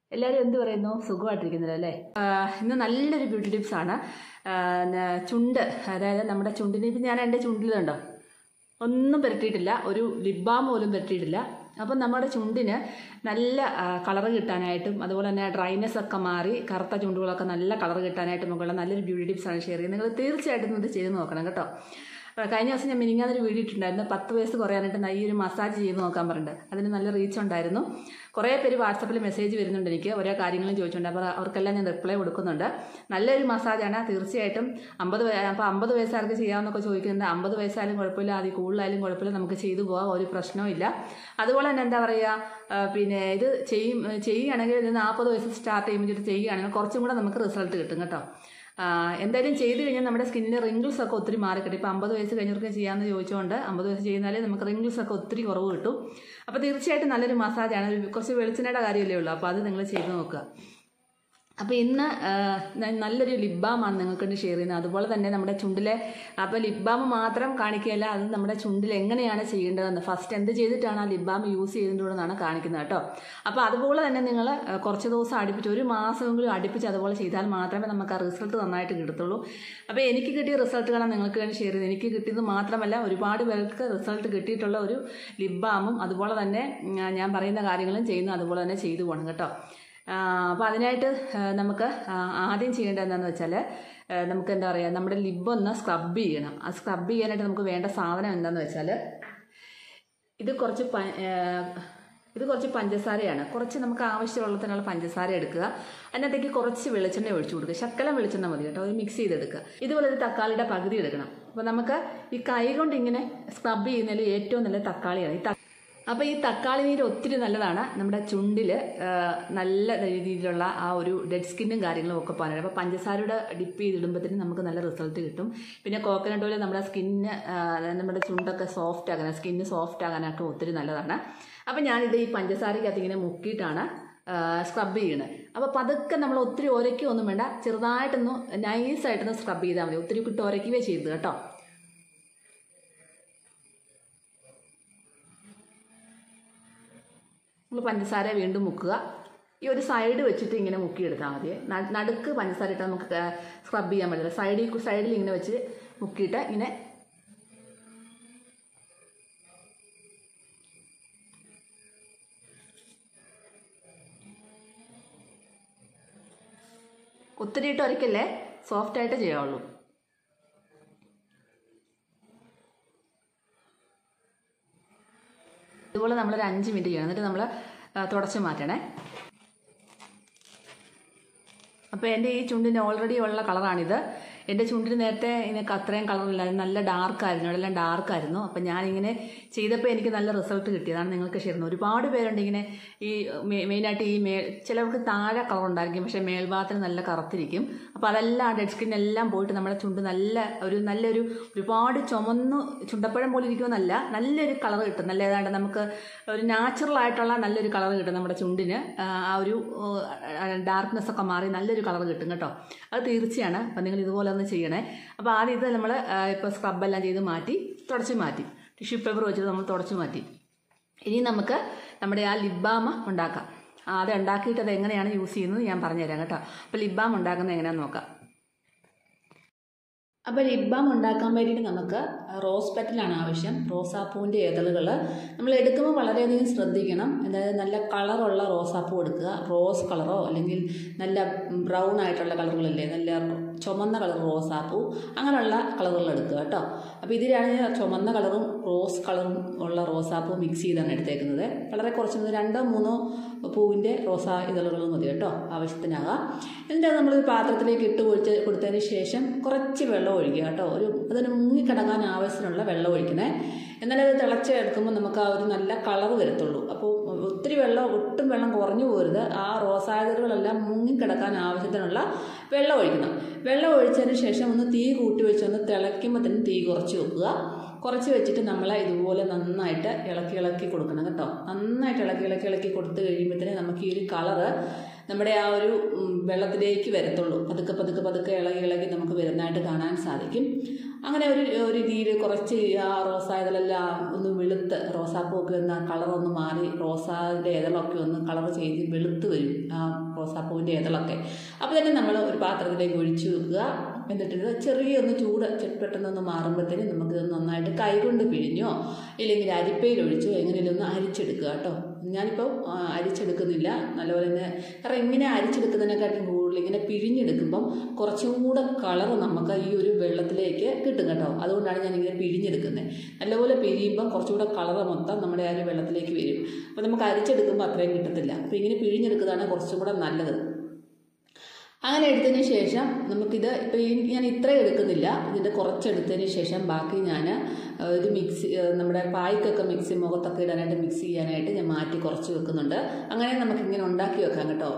എല്ലാവരും എന്ത് പറയുന്നു? സുഖമായിട്ടിരിക്കുന്നില്ല അല്ലേ? ഇന്ന് നല്ലൊരു ബ്യൂട്ടി ടിപ്സാണ്. ചുണ്ട്, അതായത് നമ്മുടെ ചുണ്ടിന് ഇപ്പം ഞാൻ എൻ്റെ ചുണ്ടിലുണ്ടോ ഒന്നും പുരട്ടിയിട്ടില്ല, ഒരു ലിപ് ബാം പോലും പുരട്ടിയിട്ടില്ല. അപ്പം നമ്മുടെ ചുണ്ടിന് നല്ല കളർ കിട്ടാനായിട്ടും അതുപോലെ തന്നെ ഡ്രൈനെസ് ഒക്കെ മാറി കറുത്ത ചുണ്ടുകളൊക്കെ നല്ല കളർ കിട്ടാനായിട്ടും ഒക്കെയുള്ള നല്ലൊരു ബ്യൂട്ടി ടിപ്സാണ് ഷെയർ ചെയ്യുന്നത്. നിങ്ങൾ തീർച്ചയായിട്ടും ഇത് ചെയ്ത് നോക്കണം കേട്ടോ. കഴിഞ്ഞ ദിവസം ഞാൻ മിനിങ്ങാന്നൊരു വീഡിയോ ഇട്ടിട്ടുണ്ടായിരുന്നു, 10 വയസ്സ് കുറയാനായിട്ട് ഈ ഒരു മസാജ് ചെയ്ത് നോക്കാൻ പറഞ്ഞിട്ട്. അതിന് നല്ല റീച്ച് ഉണ്ടായിരുന്നു. കുറേ പേര് വാട്സപ്പിൽ മെസ്സേജ് വരുന്നുണ്ട് എനിക്ക്, ഓരോ കാര്യങ്ങളും ചോദിച്ചുകൊണ്ട്. അപ്പോൾ അവർക്കെല്ലാം ഞാൻ റിപ്ലൈ കൊടുക്കുന്നുണ്ട്. നല്ലൊരു മസാജാണ്. തീർച്ചയായിട്ടും 50 വയസ്സാർക്ക് ചെയ്യാമെന്നൊക്കെ ചോദിക്കുന്നുണ്ട്. 50 വയസ്സായാലും കുഴപ്പമില്ല, അതിൽ കൂടുതലായാലും കുഴപ്പമില്ല, നമുക്ക് ചെയ്തു പോകാം, ഒരു പ്രശ്നവും ഇല്ല. അതുപോലെ തന്നെ എന്താ പറയുക, പിന്നെ ഇത് ചെയ്യുകയാണെങ്കിൽ ഇത് 40 വയസ്സ് സ്റ്റാർട്ട് ചെയ്യുമ്പോൾ ചെയ്യുകയാണെങ്കിൽ കുറച്ചും കൂടെ നമുക്ക് റിസൾട്ട് കിട്ടും കേട്ടോ. എന്തായാലും ചെയ്ത് കഴിഞ്ഞാൽ നമ്മുടെ സ്കിന്നിന് റിങ്കിൾസ് ഒക്കെ ഒത്തിരി മാറിക്കിട്ടും. ഇപ്പോൾ 50 വയസ്സ് കഴിഞ്ഞവർക്ക് ചെയ്യാമെന്ന് ചോദിച്ചുകൊണ്ട് 50 വയസ്സ് ചെയ്യുന്നാലേ നമുക്ക് റിങ്കിൾസ് ഒക്കെ ഒത്തിരി കുറവ് കിട്ടും. അപ്പോൾ തീർച്ചയായിട്ടും നല്ലൊരു മസാജാണ്. കുറച്ച് വെളിച്ചെണ്ണയുടെ കാര്യമല്ലേ ഉള്ളൂ, അപ്പോൾ അത് നിങ്ങൾ ചെയ്ത് നോക്കുക. അപ്പോൾ ഇന്ന് നല്ലൊരു ലിപ് ബാമാണ് നിങ്ങൾക്ക് ഷെയർ ചെയ്യുന്നത്. അതുപോലെ തന്നെ നമ്മുടെ ചുണ്ടിലെ, അപ്പോൾ ലിപ് ബാം മാത്രം കാണിക്കുകയല്ല, അത് നമ്മുടെ ചുണ്ടിൽ എങ്ങനെയാണ് ചെയ്യേണ്ടതെന്ന്, ഫസ്റ്റ് എന്ത് ചെയ്തിട്ടാണ് ആ ലിപ് ബാം യൂസ് ചെയ്തിട്ടുണ്ടെന്നാണ് കാണിക്കുന്നത് കേട്ടോ. അപ്പോൾ അതുപോലെ തന്നെ നിങ്ങൾ കുറച്ച് ദിവസം അടുപ്പിച്ച്, ഒരു മാസമെങ്കിലും അടുപ്പിച്ച് അതുപോലെ ചെയ്താൽ മാത്രമേ നമുക്ക് ആ റിസൾട്ട് നന്നായിട്ട് കിട്ടത്തുള്ളൂ. അപ്പോൾ എനിക്ക് കിട്ടിയ റിസൾട്ടുകളാണ് നിങ്ങൾക്ക് വേണ്ടി ഷെയർ ചെയ്തത്. എനിക്ക് കിട്ടിയത് മാത്രമല്ല, ഒരുപാട് പേർക്ക് റിസൾട്ട് കിട്ടിയിട്ടുള്ള ഒരു ലിപ് ബാമും അതുപോലെ തന്നെ ഞാൻ പറയുന്ന കാര്യങ്ങളും ചെയ്യുന്നു, അതുപോലെ തന്നെ ചെയ്തു പോകണം കേട്ടോ. അപ്പോൾ അതിനായിട്ട് നമുക്ക് ആദ്യം ചെയ്യേണ്ടത് എന്താണെന്ന് വെച്ചാൽ, നമുക്ക് എന്താ പറയുക, നമ്മുടെ ലിബ് ഒന്ന് സ്ക്രബ് ചെയ്യണം. ആ സ്ക്രബ് ചെയ്യാനായിട്ട് നമുക്ക് വേണ്ട സാധനം എന്താണെന്ന് വെച്ചാൽ, ഇത് കുറച്ച് പഞ്ചസാരയാണ്. കുറച്ച് നമുക്ക് ആവശ്യമുള്ളതിനുള്ള പഞ്ചസാര എടുക്കുക. അതിനകത്തേക്ക് കുറച്ച് വെളിച്ചെണ്ണ ഒഴിച്ചു കൊടുക്കുക. ശക്കലം വെളിച്ചെണ്ണ മതി കേട്ടോ. അത് മിക്സ് ചെയ്തെടുക്കുക. ഇതുപോലെ ഒരു തക്കാളിയുടെ പകുതി എടുക്കണം. അപ്പോൾ നമുക്ക് ഈ കൈ കൊണ്ട് ഇങ്ങനെ സ്ക്രബ് ചെയ്യുന്നതിൽ ഏറ്റവും നല്ല തക്കാളിയാണ്. അപ്പോൾ ഈ തക്കാളി നീര് ഒത്തിരി നല്ലതാണ് നമ്മുടെ ചുണ്ടിൽ, നല്ല രീതിയിലുള്ള ആ ഒരു ഡെഡ് സ്കിന്നും കാര്യങ്ങളും ഒക്കെ പോകാനായിട്ട്. അപ്പോൾ പഞ്ചസാരയുടെ ഡിപ്പ് ചെയ്തിടുമ്പോഴത്തേനും നമുക്ക് നല്ല റിസൾട്ട് കിട്ടും. പിന്നെ കോക്കനട്ട് ഓയിൽ നമ്മുടെ സ്കിന്ന്, നമ്മുടെ ചുണ്ടൊക്കെ സോഫ്റ്റ് ആകാൻ, സ്കിന്ന് സോഫ്റ്റ് ആകാനൊക്കെ ഒത്തിരി നല്ലതാണ്. അപ്പോൾ ഞാനിത് ഈ പഞ്ചസാരയ്ക്കകത്ത് ഇങ്ങനെ മുക്കിയിട്ടാണ് സ്ക്രബ് ചെയ്യണത്. അപ്പോൾ പതുക്കെ നമ്മൾ ഒത്തിരി ഒരയ്ക്കൊന്നും വേണ്ട, ചെറുതായിട്ടൊന്ന് നൈസായിട്ടൊന്ന് സ്ക്രബ് ചെയ്താൽ മതി. ഒത്തിരി ഇട്ട് ഒരയ്ക്കുകയേ ചെയ്തത് കേട്ടോ. നമ്മൾ പഞ്ചസാര വീണ്ടും മുക്കുക. ഈ ഒരു സൈഡ് വെച്ചിട്ട് ഇങ്ങനെ മുക്കിയെടുത്താൽ മതി. നടുക്ക് പഞ്ചസാര ഇട്ടാൽ നമുക്ക് സ്ക്രബ് ചെയ്യാൻ പറ്റില്ല. സൈഡിൽ ഇങ്ങനെ വെച്ച് മുക്കിയിട്ട് ഇങ്ങനെ ഒത്തിരി ഇട്ട് ഒരിക്കല്ലേ, സോഫ്റ്റായിട്ട് ചെയ്യാവുള്ളൂ. ഇതുപോലെ നമ്മളൊരു 5 മിനിറ്റ് ചെയ്യണം. എന്നിട്ട് നമ്മൾ തുടച്ച് മാറ്റണേ. അപ്പോൾ എൻ്റെ ഈ ചുണ്ടിന് ഓൾറെഡി ഉള്ള കളറാണിത്. എൻ്റെ ചുണ്ടിന് നേരത്തെ ഇതിനൊക്കെ അത്രയും കളറില്ലായിരുന്നു, നല്ല ഡാർക്കായിരുന്നു, ഇവിടെല്ലാം ഡാർക്കായിരുന്നു. അപ്പം ഞാനിങ്ങനെ ചെയ്തപ്പോൾ എനിക്ക് നല്ല റിസൾട്ട് കിട്ടിയതാണ് നിങ്ങൾക്ക് ഷെയർ ചെയ്യുന്നത്. ഒരുപാട് പേരുണ്ട് ഇങ്ങനെ, ഈ മെയിനായിട്ട് ഈ ചിലർക്ക് താഴെ കളർ ഉണ്ടായിരിക്കും, പക്ഷേ മേൽഭാഗത്തിന് നല്ല കറുത്തിരിക്കും. അപ്പോൾ അതെല്ലാം ഡെഡ് സ്കിന്നെല്ലാം പോയിട്ട് നമ്മുടെ ചുണ്ട് നല്ലൊരു ഒരുപാട് ചുമന്ന് ചുണ്ടപ്പഴം പോലെ ഇരിക്കുമെന്നല്ല, നല്ലൊരു കളർ കിട്ടും. നല്ല ഏതാണ്ട് നമുക്ക് ഒരു നാച്ചുറൽ ആയിട്ടുള്ള നല്ലൊരു കളർ കിട്ടും നമ്മുടെ ചുണ്ടിന്. ആ ഒരു ഡാർക്ക്നെസ് ഒക്കെ മാറി നല്ലൊരു കളർ കിട്ടും കേട്ടോ. അത് തീർച്ചയാണ്. അപ്പം നിങ്ങൾ ഇതുപോലെ ഒന്ന് ചെയ്യണേ. അപ്പോൾ ആദ്യം ഇത് നമ്മൾ ഇപ്പോൾ സ്ക്രബെല്ലാം ചെയ്ത് മാറ്റി തുടച്ച് മാറ്റി, ടിഷ്യൂ പേപ്പർ വെച്ചിട്ട് നമ്മൾ തുടച്ച് മാറ്റി. ഇനി നമുക്ക് നമ്മുടെ ആ ലിപ് ബാം ഉണ്ടാക്കാം. അത് ഉണ്ടാക്കിയിട്ട് അത് എങ്ങനെയാണ് യൂസ് ചെയ്യുന്നത് ഞാൻ പറഞ്ഞുതരാം കേട്ടോ. അപ്പോൾ ലിപ് ബാം ഉണ്ടാക്കുന്നത് എങ്ങനെയാണെന്ന് നോക്കാം. അപ്പോൾ ലിപ് ബാം ഉണ്ടാക്കാൻ വേണ്ടിയിട്ട് നമുക്ക് റോസ് പെറ്റലാണ് ആവശ്യം. റോസാപ്പൂവിൻ്റെ ഇതളുകൾ നമ്മൾ എടുക്കുമ്പോൾ വളരെയധികം ശ്രദ്ധിക്കണം. അതായത് നല്ല കളറുള്ള റോസാപ്പൂ എടുക്കുക. റോസ് കളറോ അല്ലെങ്കിൽ നല്ല ബ്രൗൺ ആയിട്ടുള്ള കളറുകളല്ലേ, നല്ല ചുമന്ന കളർ റോസാപ്പൂ, അങ്ങനെയുള്ള കളറുകൾ എടുക്കുക കേട്ടോ. അപ്പോൾ ഇതിലാണ് ചുമന്ന കളറും റോസ് കളറും ഉള്ള റോസാപ്പൂ മിക്സ് ചെയ്താണ് എടുത്തേക്കുന്നത്. വളരെ കുറച്ച് 2-3 പൂവിൻ്റെ റോസാ ഇതളുകൾ മതി കേട്ടോ, ആവശ്യത്തിനാകാം. എന്നിട്ട് നമ്മളൊരു പാത്രത്തിലേക്ക് ഇട്ട് കൊടുത്തതിന് ശേഷം കുറച്ച് വെള്ളം ഒഴിക്കുക കേട്ടോ. അതിന് മുങ്ങിക്കിടങ്ങാൻ ആവശ്യത്തിനുള്ള വെള്ളം ഒഴിക്കണേ. എന്നാലും അത് തിളച്ചെടുക്കുമ്പോൾ നമുക്ക് ആ ഒരു നല്ല കളർ വരത്തുള്ളൂ. അപ്പോൾ ഒട്ടും വെള്ളം കുറഞ്ഞു പോരുത്. ആ റോസായതലുകളെല്ലാം മുങ്ങിക്കിടക്കാൻ ആവശ്യത്തിനുള്ള വെള്ളം ഒഴിക്കണം. വെള്ളം ഒഴിച്ചതിന് ശേഷം ഒന്ന് തീ കൂട്ടി വെച്ചൊന്ന് തിളയ്ക്കുമ്പോൾ തന്നെ തീ കുറച്ച് വെക്കുക. കുറച്ച് വെച്ചിട്ട് നമ്മൾ ഇതുപോലെ നന്നായിട്ട് ഇളക്കി കൊടുക്കണം കേട്ടോ. നന്നായിട്ട് ഇളക്കി കൊടുത്ത് കഴിയുമ്പോഴത്തേന് നമുക്ക് ഈ ഒരു കളറ് നമ്മുടെ ആ ഒരു വെള്ളത്തിലേക്ക് വരത്തുള്ളൂ. പതുക്കെ പതുക്കെ പതുക്കെ ഇളകി ഇളകി നമുക്ക് വരുന്നതായിട്ട് കാണാൻ സാധിക്കും. അങ്ങനെ ഒരു രീതിയിൽ കുറച്ച് ആ റോസാ ഇതളെല്ലാം ഒന്ന് വെളുത്ത്, റോസാപ്പൂവൊക്കെ ഒന്ന് കളറൊന്ന് മാറി, റോസാൻ്റെ ഇതളൊക്കെ ഒന്ന് കളർ ചെയ്ത് വെളുത്ത് വരും ആ റോസാപ്പൂവിൻ്റെ ഇതളൊക്കെ. അപ്പോൾ തന്നെ നമ്മൾ ഒരു പാത്രത്തിലേക്ക് ഒഴിച്ചു വെക്കുക. എന്നിട്ട് ചെറിയൊന്ന് ചൂട് പെട്ടെന്നൊന്ന് മാറുമ്പോഴത്തേനും നമുക്ക് നന്നായിട്ട് കൈകൊണ്ട് പിഴിഞ്ഞോ ഇല്ലെങ്കിൽ അരിപ്പയിലൊഴിച്ചോ എങ്ങനെയും ഒന്ന് അരിച്ചെടുക്കുക കേട്ടോ. ഞാനിപ്പോൾ അരിച്ചെടുക്കുന്നില്ല നല്ലപോലെ തന്നെ, കാരണം ഇങ്ങനെ അരിച്ചെടുക്കുന്നതിനെക്കാട്ടും കൂടുതൽ ഇങ്ങനെ പിഴിഞ്ഞെടുക്കുമ്പം കുറച്ചും കൂടെ കളർ നമുക്ക് ഈ ഒരു വെള്ളത്തിലേക്ക് കിട്ടും കേട്ടോ. അതുകൊണ്ടാണ് ഞാനിങ്ങനെ പിഴിഞ്ഞെടുക്കുന്നത്. നല്ലപോലെ പിഴിയുമ്പോൾ കുറച്ചുകൂടെ കളർ മൊത്തം നമ്മുടെ ആ ഒരു വെള്ളത്തിലേക്ക് വരും. അപ്പോൾ നമുക്ക് അരിച്ചെടുക്കുമ്പോൾ അത്രയും കിട്ടത്തില്ല. അപ്പോൾ ഇങ്ങനെ പിഴിഞ്ഞെടുക്കുന്നതാണ് കുറച്ചും കൂടെ നല്ലത്. അങ്ങനെ എടുത്തതിന് ശേഷം നമുക്കിത് ഇപ്പോൾ ഞാൻ ഇത്രയും എടുക്കുന്നില്ല, ഇതിൻ്റെ കുറച്ചെടുത്തതിന് ശേഷം ബാക്കി ഞാൻ ഒരു മിക്സി, നമ്മുടെ പായ്ക്കൊക്കെ മിക്സി മുഖത്തൊക്കെ ഇടാനായിട്ട് മിക്സ് ചെയ്യാനായിട്ട് ഞാൻ മാറ്റി കുറച്ച് വെക്കുന്നുണ്ട്. അങ്ങനെ നമുക്കിങ്ങനെ ഉണ്ടാക്കി വെക്കാം കേട്ടോ.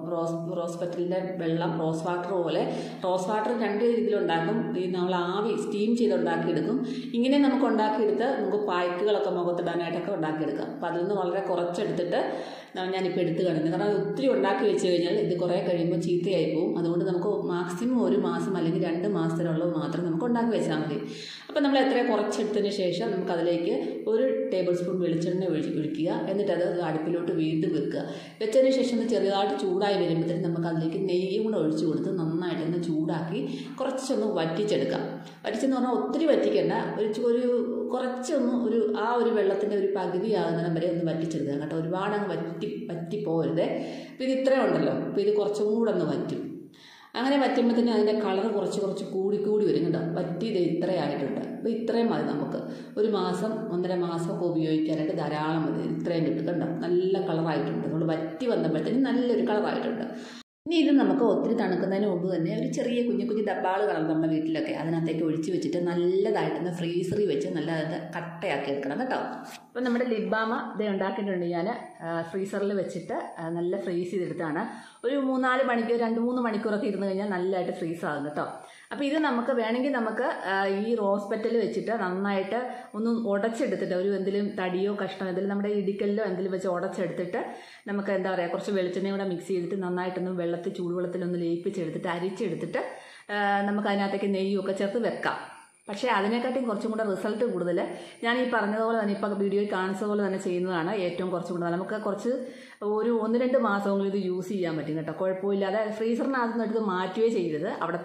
റോസ് പെറ്റലിൻ്റെ വെള്ളം റോസ് വാട്ടർ പോലെ, റോസ് വാട്ടർ 2 രീതിയിലുണ്ടാക്കും. ഈ നമ്മൾ ആവി സ്റ്റീം ചെയ്ത് ഉണ്ടാക്കിയെടുക്കും. ഇങ്ങനെ നമുക്ക് ഉണ്ടാക്കിയെടുത്ത് നമുക്ക് പായ്ക്കുകളൊക്കെ മുഖത്തിടാനായിട്ടൊക്കെ ഉണ്ടാക്കിയെടുക്കാം. അപ്പോൾ അതിൽ നിന്ന് വളരെ കുറച്ചെടുത്തിട്ട് ഞാനിപ്പോൾ എടുത്ത് കളഞ്ഞു. കാരണം ഒത്തിരി ഉണ്ടാക്കി വെച്ച് കഴിഞ്ഞാൽ ഇത് കുറേ കഴിയുമ്പോൾ ചീത്തയായി പോകും. അതുകൊണ്ട് നമുക്ക് മാക്സിമം 1 മാസം അല്ലെങ്കിൽ 2 മാസത്തിനുള്ളത് മാത്രം നമുക്ക് ഉണ്ടാക്കി വെച്ചാൽ മതി. അപ്പോൾ നമ്മൾ എത്ര കുറച്ചെടുത്തതിന് ശേഷം നമുക്കതിലേക്ക് 1 ടേബിൾ സ്പൂൺ വെളിച്ചെണ്ണ ഒഴിക്കുക. എന്നിട്ട് അത് അടുപ്പിലോട്ട് വീണ്ടും വെക്കുക. വെച്ചതിന് ശേഷം ഒന്ന് ചെറുതായിട്ട് ചൂടായി വരുമ്പോഴത്തേക്കും നമുക്കതിലേക്ക് നെയ്യും കൂടെ ഒഴിച്ച് കൊടുത്ത് നന്നായിട്ടൊന്ന് ചൂടാക്കി കുറച്ചൊന്ന് വറ്റിച്ചെടുക്കാം. വറ്റിച്ചെന്ന് പറഞ്ഞാൽ ഒത്തിരി വറ്റിക്കേണ്ട, ഒരു കുറച്ചൊന്ന് ആ ഒരു വെള്ളത്തിൻ്റെ ഒരു പകുതി ആകുന്നിടം വരെ ഒന്ന് വറ്റിച്ചെടുക്കുക കേട്ടോ. ഒരുപാട് അങ്ങ് വറ്റിപ്പോരുത്. അപ്പോൾ ഇത് ഇത്രയും ഉണ്ടല്ലോ, അപ്പോൾ ഇത് കുറച്ചും കൂടെ ഒന്ന് വറ്റും. അങ്ങനെ വറ്റുമ്പോഴത്തേനും അതിൻ്റെ കളർ കുറച്ച് കൂടി വരും കേട്ടോ. വറ്റിയത് ഇത്രയായിട്ടുണ്ട്. അപ്പോൾ ഇത്രയും മതി നമുക്ക് 1 മാസം 1.5 മാസമൊക്കെ ഉപയോഗിക്കാനായിട്ട് ധാരാളം മതി. ഇത്രയും കിട്ടും കണ്ടോ. നല്ല കളറായിട്ടുണ്ട്. നമ്മൾ വറ്റി വന്നപ്പോഴത്തേനും നല്ലൊരു കളറായിട്ടുണ്ട്. ഇനി ഇത് നമുക്ക് ഒത്തിരി തണുക്കുന്നതിന് മുമ്പ് തന്നെ ഒരു ചെറിയ കുഞ്ഞു ഡബ്ബാൾ കാണും നമ്മുടെ വീട്ടിലൊക്കെ, അതിനകത്തേക്ക് ഒഴിച്ച് വെച്ചിട്ട് നല്ലതായിട്ടൊന്ന് ഫ്രീസറിൽ വെച്ച് നല്ലതായിട്ട് കട്ടയാക്കി എടുക്കണം കേട്ടോ. അപ്പോൾ നമ്മുടെ ലിപ് ബാം ഇത് ഉണ്ടാക്കിയിട്ടുണ്ട് ഞാൻ ഫ്രീസറിൽ വെച്ചിട്ട് നല്ല ഫ്രീസ് ചെയ്തെടുത്താണ്. ഒരു 3-4 മണിക്കൂർ 2-3 മണിക്കൂറൊക്കെ ഇരുന്ന് കഴിഞ്ഞാൽ നല്ലതായിട്ട് ഫ്രീസ് ആകും കേട്ടോ. അപ്പോൾ ഇത് നമുക്ക് വേണമെങ്കിൽ നമുക്ക് ഈ റോസ് പെറ്റൽ വെച്ചിട്ട് നന്നായിട്ട് ഒന്ന് ഉടച്ചെടുത്തിട്ട് എന്തെങ്കിലും തടിയോ കഷ്ണോ എന്തെങ്കിലും നമ്മുടെ ഇടിക്കലിലോ എന്തെങ്കിലും വെച്ച് ഉടച്ചെടുത്തിട്ട് നമുക്ക് എന്താ പറയുക കുറച്ച് വെളിച്ചെണ്ണയും കൂടെ മിക്സ് ചെയ്തിട്ട് നന്നായിട്ടൊന്ന് ചൂടുവെള്ളത്തിലൊന്ന് ലയിപ്പിച്ചെടുത്തിട്ട് അരിച്ചെടുത്തിട്ട് നമുക്ക് അതിനകത്തേക്ക് നെയ്യൊക്കെ ചേർത്ത് വെക്കാം. പക്ഷേ അതിനെക്കാട്ടിയും കുറച്ചും കൂടെ റിസൾട്ട് കൂടുതൽ ഞാൻ ഈ പറഞ്ഞതുപോലെ തന്നെ ഇപ്പോൾ വീഡിയോയിൽ കാണിച്ചതുപോലെ തന്നെ ചെയ്യുന്നതാണ് ഏറ്റവും കുറച്ചും കൂടെ. നമുക്ക് കുറച്ച് ഒരു 1-2 മാസമെങ്കിലും ഇത് യൂസ് ചെയ്യാൻ പറ്റും കേട്ടോ. കുഴപ്പമില്ലാതെ ഫ്രീസറിനകത്ത് എടുത്ത് മാറ്റുകയോ ചെയ്യരുത്, അവിടെ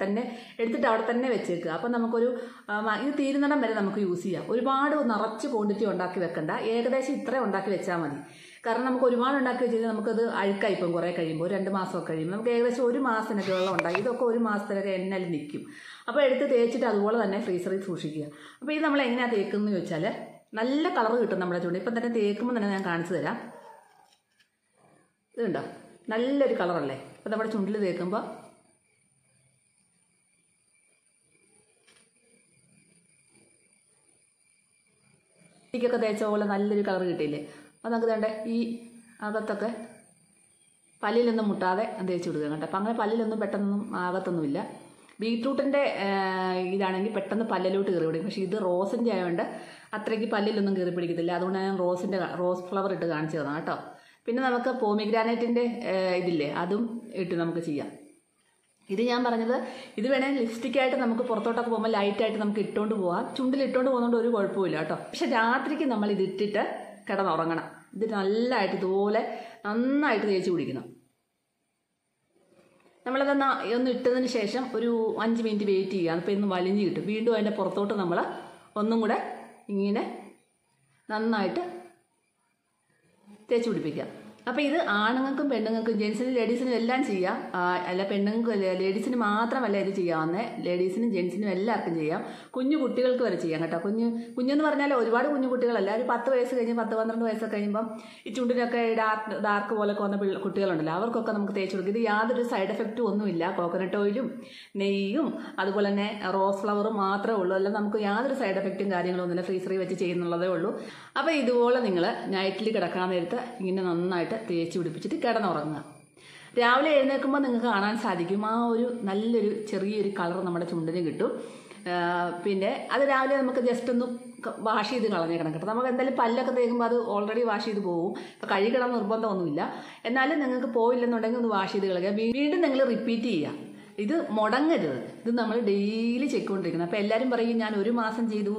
തന്നെ വെച്ചേക്കുക. അപ്പം നമുക്കൊരു ഇത് തീരുന്നിടം വരെ നമുക്ക് യൂസ് ചെയ്യാം. ഒരുപാട് നിറച്ച് ക്വാണ്ടിറ്റി ഉണ്ടാക്കി വെക്കണ്ട, ഏകദേശം ഇത്ര ഉണ്ടാക്കി വെച്ചാൽ മതി. കാരണം നമുക്ക് ഒരുപാട് ഉണ്ടാക്കി വെച്ച് കഴിഞ്ഞാൽ നമുക്കത് അഴുക്കായിപ്പം കുറേ കഴിയുമ്പോൾ 2 മാസമൊക്കെ കഴിയുമ്പോൾ നമുക്ക് ഏകദേശം 1 മാസത്തിനൊക്കെ വെള്ളം ഉണ്ടായി. ഇതൊക്കെ 1 മാസത്തിനൊക്കെ എണ്ണയിൽ നിൽക്കും. അപ്പോൾ എടുത്ത് തേച്ചിട്ട് അതുപോലെ തന്നെ ഫ്രീസറിൽ സൂക്ഷിക്കുക. അപ്പോൾ ഇത് നമ്മൾ എങ്ങനെയാണ് തേക്കുന്നതെന്ന് ചോദിച്ചാൽ നല്ല കളർ കിട്ടും നമ്മുടെ ചുണ്ട്. ഇപ്പം തന്നെ തേക്കുമ്പോൾ തന്നെ ഞാൻ കാണിച്ചു തരാം. ഇതുണ്ടോ നല്ലൊരു കളറല്ലേ. അപ്പോൾ നമ്മുടെ ചുണ്ടിൽ തേക്കുമ്പോൾ ൊക്കെ തേച്ച പോലെ നല്ലൊരു കളർ കിട്ടിയില്ലേ. അപ്പോൾ നമുക്ക് വേണ്ടേ ഈ അകത്തൊക്കെ പല്ലിലൊന്നും മുട്ടാതെ തേച്ച് കൊടുക്കുക കേട്ടോ. അപ്പം അങ്ങനെ പല്ലിലൊന്നും പെട്ടെന്നൊന്നും ആകത്തൊന്നുമില്ല. ബീട്രൂട്ടിൻ്റെ ഇതാണെങ്കിൽ പെട്ടെന്ന് പല്ലിലോട്ട് കയറി പിടിക്കും. പക്ഷേ ഇത് റോസിൻ്റെ ആയതുകൊണ്ട് അത്രയ്ക്ക് പല്ലിലൊന്നും കയറി പിടിക്കത്തില്ല. അതുകൊണ്ട് ഞാൻ റോസ് ഫ്ലവർ ഇട്ട് കാണിച്ചു തന്നാം കേട്ടോ. പിന്നെ നമുക്ക് പോമിഗ്രാനൈറ്റിൻ്റെ ഇതില്ലേ, അതും ഇട്ട് നമുക്ക് ചെയ്യാം. ഇത് ഞാൻ പറഞ്ഞത് ഇത് വേണമെങ്കിൽ ലിപ്സ്റ്റിക്കായിട്ട് നമുക്ക് പുറത്തോട്ടൊക്കെ പോകുമ്പോൾ ലൈറ്റായിട്ട് നമുക്ക് ഇട്ടുകൊണ്ട് പോകാം. ചുണ്ടിൽ ഇട്ടുകൊണ്ട് പോകുന്നതുകൊണ്ട് ഒരു കുഴപ്പമില്ല കേട്ടോ. പക്ഷെ രാത്രിക്ക് നമ്മൾ ഇതിട്ടിട്ട് കിടന്നുറങ്ങണം. ഇത് നല്ലതായിട്ട് ഇതുപോലെ നന്നായിട്ട് തേച്ച് പിടിക്കണം. നമ്മളത് ഒന്ന് ഇട്ടതിന് ശേഷം ഒരു 5 മിനിറ്റ് വെയിറ്റ് ചെയ്യുക. അപ്പോൾ ഇന്ന് വലിഞ്ഞ് കിട്ടും. വീണ്ടും അതിൻ്റെ പുറത്തോട്ട് നമ്മൾ ഒന്നും കൂടെ ഇങ്ങനെ നന്നായിട്ട് തേച്ച് പിടിപ്പിക്കുക. അപ്പോൾ ഇത് ആണുങ്ങൾക്കും പെണ്ണുങ്ങൾക്കും ജെൻസിനും ലേഡീസിനും എല്ലാം ചെയ്യാം. അല്ല ലേഡീസിന് മാത്രമല്ല ഇത് ചെയ്യാവുന്നത്, ലേഡീസിനും ജെൻസിനും എല്ലാവർക്കും ചെയ്യാം. കുഞ്ഞു കുട്ടികൾക്ക് വരെ ചെയ്യാം കേട്ടോ. കുഞ്ഞെന്ന് പറഞ്ഞാൽ ഒരുപാട് കുഞ്ഞു കുട്ടികളല്ല, ഒരു 10 വയസ്സ് കഴിഞ്ഞ് 10-12 വയസ്സൊക്കെ കഴിയുമ്പം ഈ ചുണ്ടിനൊക്കെ ഡാർക്ക് പോലൊക്കെ വന്ന കുട്ടികളുണ്ടല്ലോ, അവർക്കൊക്കെ നമുക്ക് തേച്ച് കൊടുക്കും. ഇത് യാതൊരു സൈഡ് എഫക്റ്റും ഒന്നുമില്ല. കോക്കനട്ട് ഓയിലും നെയ്യും അതുപോലെ തന്നെ റോസ് ഫ്ലവറും മാത്രമേ ഉള്ളൂ. അല്ല നമുക്ക് യാതൊരു സൈഡ് എഫക്റ്റും കാര്യങ്ങളും ഒന്നുമില്ല. ഫ്രീസറിൽ വെച്ച് ചെയ്യുന്നുള്ളതേ ഉള്ളൂ. അപ്പോൾ ഇതുപോലെ നിങ്ങൾ നൈറ്റിൽ കിടക്കാൻ നേരത്ത് ഇങ്ങനെ നന്നായിട്ട് തേച്ച് പിടിപ്പിച്ചിട്ട് കിടന്നുറങ്ങുക. രാവിലെ എഴുന്നേൽക്കുമ്പോൾ നിങ്ങൾക്ക് കാണാൻ സാധിക്കും ആ ഒരു നല്ലൊരു ചെറിയൊരു കളർ നമ്മുടെ ചുണ്ടിന് കിട്ടും. പിന്നെ അത് രാവിലെ നമുക്ക് ജസ്റ്റ് ഒന്ന് വാഷ് ചെയ്ത് കളഞ്ഞേക്കണം കേട്ടോ. നമുക്ക് എന്തായാലും പല്ലൊക്കെ തേക്കുമ്പോൾ അത് ഓൾറെഡി വാഷ് ചെയ്ത് പോകും. ഇപ്പോൾ കഴുകണം നിർബന്ധമൊന്നുമില്ല. എന്നാലും നിങ്ങൾക്ക് പോയില്ലെന്നുണ്ടെങ്കിൽ ഒന്ന് വാഷ് ചെയ്ത് കളയുക. വീണ്ടും നിങ്ങൾ റിപ്പീറ്റ് ചെയ്യുക. ഇത് മുടങ്ങരുത്. ഇത് നമ്മൾ ഡെയിലി ചെയ്തുകൊണ്ടിരിക്കണം. അപ്പോൾ എല്ലാവരും പറയും ഞാൻ ഒരു മാസം ചെയ്തു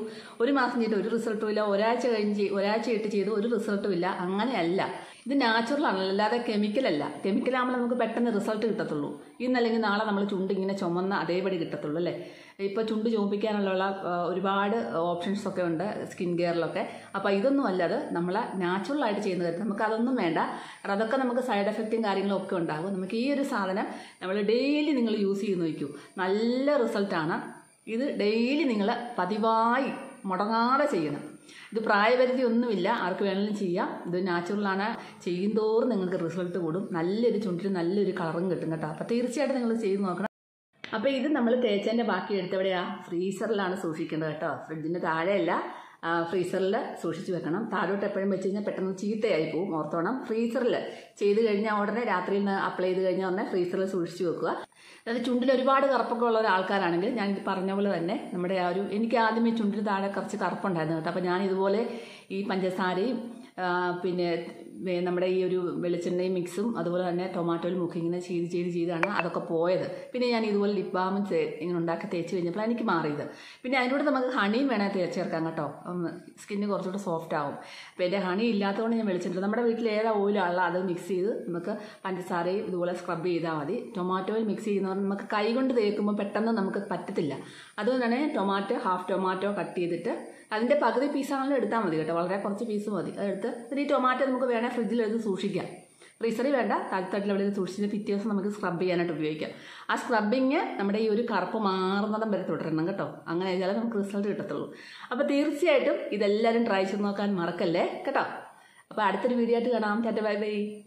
ഒരു റിസൾട്ടും ഇല്ല, ഒരാഴ്ചയായിട്ട് ചെയ്തു ഒരു റിസൾട്ടും ഇല്ല. അങ്ങനെയല്ല. ഇത് നാച്ചുറൽ ആണല്ലോ, അല്ലാതെ കെമിക്കലല്ല. കെമിക്കലാകുമ്പോൾ നമുക്ക് പെട്ടെന്ന് റിസൾട്ട് കിട്ടത്തുള്ളൂ. ഇന്നല്ലെങ്കിൽ നാളെ നമ്മൾ ചുണ്ട് ഇങ്ങനെ ചുമന്ന അതേപടി കിട്ടത്തുള്ളൂ അല്ലേ. ഇപ്പോൾ ചുണ്ട് ചുമപ്പിക്കാനുള്ള ഒരുപാട് ഓപ്ഷൻസൊക്കെ ഉണ്ട് സ്കിൻ കെയറിലൊക്കെ. അപ്പോൾ ഇതൊന്നും അല്ലാതെ നമ്മൾ നാച്ചുറലായിട്ട് ചെയ്യുന്ന കാര്യം നമുക്ക് അതൊന്നും വേണ്ട. കാരണം അതൊക്കെ നമുക്ക് സൈഡ് എഫക്റ്റും കാര്യങ്ങളും ഒക്കെ ഉണ്ടാകും. നമുക്ക് ഈ ഒരു സാധനം നമ്മൾ ഡെയിലി നിങ്ങൾ യൂസ് ചെയ്ത് നോക്കൂ, നല്ല റിസൾട്ടാണ്. ഇത് ഡെയിലി നിങ്ങൾ പതിവായി മുടങ്ങാതെ ചെയ്യണം. ഇത് പ്രായപരിധി ഒന്നുമില്ല, ആർക്ക് വേണമെങ്കിലും ചെയ്യാം. ഇത് നാച്ചുറലാണ്. ചെയ്യുന്തോറും നിങ്ങൾക്ക് റിസൾട്ട് കൂടും. നല്ലൊരു ചുണ്ടിന് നല്ലൊരു കളറും കിട്ടും കേട്ടോ. അപ്പോൾ തീർച്ചയായിട്ടും നിങ്ങൾ ചെയ്ത് നോക്കണം. അപ്പോൾ ഇത് നമ്മൾ തേച്ചതിൻ്റെ ബാക്കി എടുത്തവിടെയാണ് ഫ്രീസറിലാണ് സൂക്ഷിക്കേണ്ടത് കേട്ടോ. ഫ്രിഡ്ജിൻ്റെ താഴെയല്ല, ഫ്രീസറിൽ സൂക്ഷിച്ച് വെക്കണം. താഴോട്ട് എപ്പോഴും വെച്ച് കഴിഞ്ഞാൽ പെട്ടെന്ന് ചീത്തയായി പോകും, ഓർത്തോണം. ഫ്രീസറിൽ ചെയ്ത് കഴിഞ്ഞാൽ ഉടനെ രാത്രിയിൽ നിന്ന് അപ്ലൈ ചെയ്ത് കഴിഞ്ഞാൽ ഉടനെ ഫ്രീസറിൽ സൂക്ഷിച്ച് വെക്കുക. അതായത് ചുണ്ടിൽ ഒരുപാട് കറുപ്പൊക്കെ ഉള്ള ഒരാൾക്കാരാണെങ്കിൽ ഞാൻ പറഞ്ഞ പോലെ തന്നെ നമ്മുടെ എനിക്ക് ആദ്യമേ ചുണ്ടിൽ താഴെ കുറച്ച് കറുപ്പുണ്ടായിരുന്നു കേട്ടോ. അപ്പോൾ ഞാൻ ഇതുപോലെ ഈ പഞ്ചസാരയും പിന്നെ നമ്മുടെ ഈ ഒരു വെളിച്ചെണ്ണയും മിക്സും അതുപോലെ തന്നെ ടൊമാറ്റോയിൽ മുക്കി ഇങ്ങനെ ചെയ്താണ് അതൊക്കെ പോയത്. പിന്നെ ഞാൻ ഇതുപോലെ ലിപ് ബാമും ഇങ്ങനെ ഉണ്ടാക്കി തേച്ച് കഴിഞ്ഞപ്പോൾ എനിക്ക് മാറിയത്. പിന്നെ അതിനോട് നമുക്ക് ഹണിയും വേണേൽ ചേർക്കാം കേട്ടോ. സ്കിന്ന് കുറച്ചുകൂടെ സോഫ്റ്റ് ആവും. അപ്പോൾ എൻ്റെ ഹണി ഇല്ലാത്തതുകൊണ്ട് ഞാൻ വെളിച്ചെണ്ണ, നമ്മുടെ വീട്ടിൽ ഏതാ ഓയിലുള്ള അത് മിക്സ് ചെയ്ത് നമുക്ക് പഞ്ചസാരയും ഇതുപോലെ സ്ക്രബ് ചെയ്താൽ മതി. ടൊമാറ്റോയിൽ മിക്സ് ചെയ്യുന്നവർ നമുക്ക് കൈ കൊണ്ട് തേക്കുമ്പോൾ പെട്ടെന്ന് നമുക്ക് പറ്റത്തില്ല. അതുകൊണ്ടാണ് ഹാഫ് ടൊമാറ്റോ കട്ട് ചെയ്തിട്ട് അതിൻ്റെ പകുതി പീസാണെങ്കിലും എടുത്താൽ മതി കേട്ടോ. വളരെ കുറച്ച് പീസ് മതി. അതെടുത്ത് ഈ ടൊമാറ്റോ നമുക്ക് വേണേൽ ഫ്രിഡ്ജിൽ എടുത്ത് സൂക്ഷിക്കാം. ഫ്രീസറിൽ വേണ്ട, താഴ്ത്തട്ടിൽ എവിടെ സൂക്ഷിച്ച് പിറ്റേ ദിവസം നമുക്ക് സ്ക്രബ് ചെയ്യാനായിട്ട് ഉപയോഗിക്കാം. ആ സ്ക്രബിങ് നമ്മുടെ ഈ ഒരു കറുപ്പ് മാറുന്നതും വരെ തുടരണം കേട്ടോ. അങ്ങനെ ചെയ്താലേ നമുക്ക് റിസൾട്ട് കിട്ടത്തുള്ളൂ. അപ്പോൾ തീർച്ചയായിട്ടും ഇതെല്ലാവരും ട്രൈ ചെയ്ത് നോക്കാൻ മറക്കല്ലേ കേട്ടോ. അപ്പോൾ അടുത്തൊരു വീഡിയോ ആയിട്ട് കാണാം. Tata bye by.